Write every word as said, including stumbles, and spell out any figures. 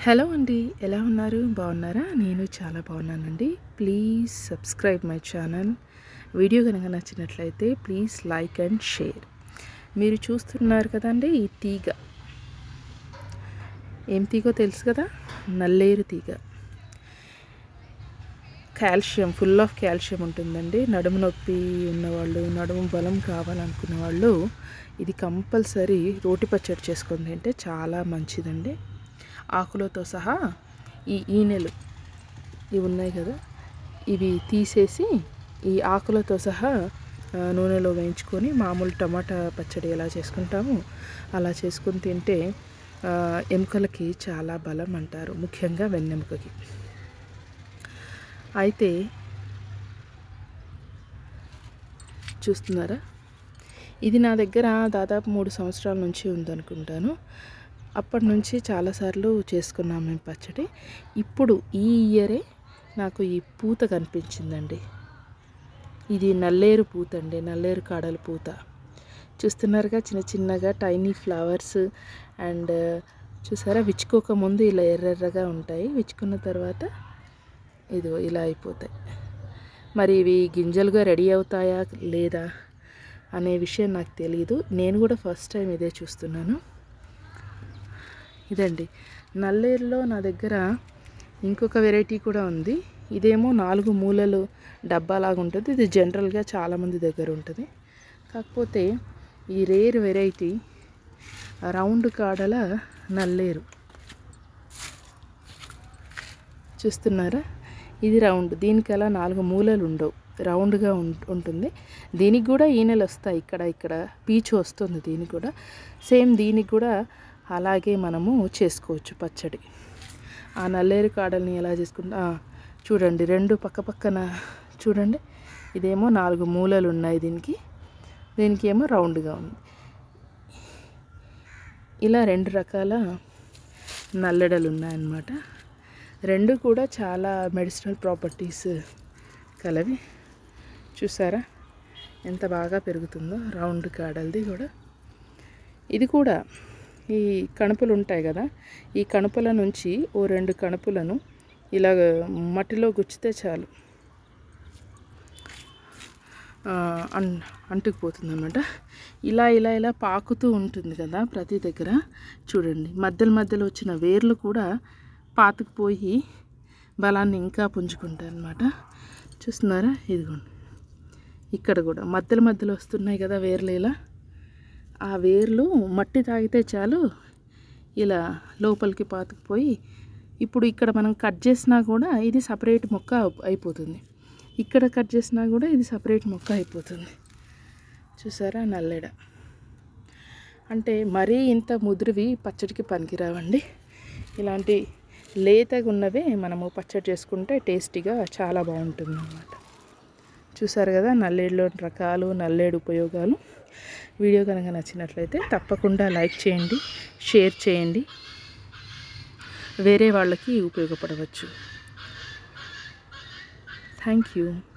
Hello అండి, ఎలా ఉన్నారు? బాగున్నారా? నేను చాలా బాగున్నానండి. Please subscribe my channel. Video కనుక నచ్చినట్లయితే ప్లీజ్ లైక్ అండ్ షేర్. మీరు చూస్తున్నారు కదండి, ఈ తీగ ఏం తీగో తెలుసు కదా, నల్లేరు తీగ. కాల్షియం, ఫుల్ ఆఫ్ కాల్షియం ఉంటుందండి. నడుము నొప్పి ఉన్నవాళ్ళు, నడుము బలం కావాలనుకునే వాళ్ళు ఇది కంపల్సరీ రోటి పచ్చడి చేసుకొని తింటే చాలా మంచిదండి. ఆకులతో సహా ఈ ఈనెలు ఇవి ఉన్నాయి కదా, ఇవి తీసేసి ఈ ఆకులతో సహా నూనెలో వేయించుకొని మామూలు టమాటా పచ్చడి ఎలా చేసుకుంటామో అలా చేసుకొని తింటే ఎముకలకి చాలా బలం అంటారు, ముఖ్యంగా వెన్నెముకకి. అయితే చూస్తున్నారా, ఇది నా దగ్గర దాదాపు మూడు సంవత్సరాల నుంచి ఉందనుకుంటాను. అప్పటి నుంచి చాలాసార్లు చేసుకున్నాం మేము పచ్చడి. ఇప్పుడు ఈ ఇయరే నాకు ఈ పూత కనిపించిందండి. ఇది నల్లేరు పూత అండి, నల్లేరు కాడల పూత. చూస్తున్నారుగా, చిన్న చిన్నగా టైనీ ఫ్లవర్స్. అండ్ చూసారా, విచ్చుకోక ముందు ఇలా ఎర్రెర్రగా ఉంటాయి, విచ్చుకున్న తర్వాత ఇదో ఇలా అయిపోతాయి. మరి ఇవి గింజలుగా రెడీ అవుతాయా లేదా అనే విషయం నాకు తెలియదు. నేను కూడా ఫస్ట్ టైం ఇదే చూస్తున్నాను. ఇదండి నల్లేరులో నా దగ్గర ఇంకొక వెరైటీ కూడా ఉంది. ఇదేమో నాలుగు మూలలు డబ్బాలాగా ఉంటుంది. ఇది జనరల్గా చాలామంది దగ్గర ఉంటుంది. కాకపోతే ఈ రేర్ వెరైటీ రౌండ్ కాడల నల్లేరు. చూస్తున్నారా, ఇది రౌండ్. దీనికి అలా నాలుగు మూలలు ఉండవు, రౌండ్గా ఉంటుంది. దీనికి కూడా ఈనెలు వస్తాయి, ఇక్కడ ఇక్కడ పీచు వస్తుంది దీనికి కూడా. సేమ్ దీనికి కూడా అలాగే మనము చేసుకోవచ్చు పచ్చడి. ఆ నల్లేరు కాడల్ని ఎలా చేసుకుంటా చూడండి, రెండు పక్క పక్కన చూడండి. ఇదేమో నాలుగు మూలలు ఉన్నాయి దీనికి, దీనికి ఏమో రౌండ్గా ఉంది. ఇలా రెండు రకాల నల్లెడలు ఉన్నాయన్నమాట. రెండు కూడా చాలా మెడిసినల్ ప్రాపర్టీస్ కలవి. చూసారా ఎంత బాగా పెరుగుతుందో రౌండ్ కాడలది కూడా. ఇది కూడా ఈ కణుపులు ఉంటాయి కదా, ఈ కణుపుల నుంచి ఓ రెండు కణుపులను ఇలా మట్టిలో గుచ్చితే చాలు అన్ అంటుకుపోతుంది అన్నమాట. ఇలా ఇలా ఇలా పాకుతూ ఉంటుంది కదా ప్రతి దగ్గర. చూడండి, మధ్యలో మధ్యలో వచ్చిన వేర్లు కూడా పాతుకుపోయి బలాన్ని ఇంకా పుంజుకుంటాయి అన్నమాట. చూస్తున్నారా, ఇదిగోండి ఇక్కడ కూడా మధ్యలో మధ్యలో వస్తున్నాయి కదా వేర్లు. ఇలా ఆ వేర్లు మట్టి తాగితే చాలు ఇలా లోపలికి పాతుకుపోయి, ఇప్పుడు ఇక్కడ మనం కట్ చేసినా కూడా ఇది సపరేట్ మొక్క అయిపోతుంది, ఇక్కడ కట్ చేసినా కూడా ఇది సపరేట్ మొక్క అయిపోతుంది. చూసారా, నల్లెడ అంటే మరీ ఇంత ముదిరివి పచ్చడికి పనికిరావండి. ఇలాంటి లేతగా ఉన్నవే మనము పచ్చడి చేసుకుంటే టేస్టీగా చాలా బాగుంటుంది అన్నమాట. చూసారు కదా, నల్లేడులో రకాలు, నల్లేడు ఉపయోగాలు. వీడియో కనుక నచ్చినట్లయితే తప్పకుండా లైక్ చేయండి, షేర్ చేయండి, వేరే వాళ్ళకి ఉపయోగపడవచ్చు. Thank you.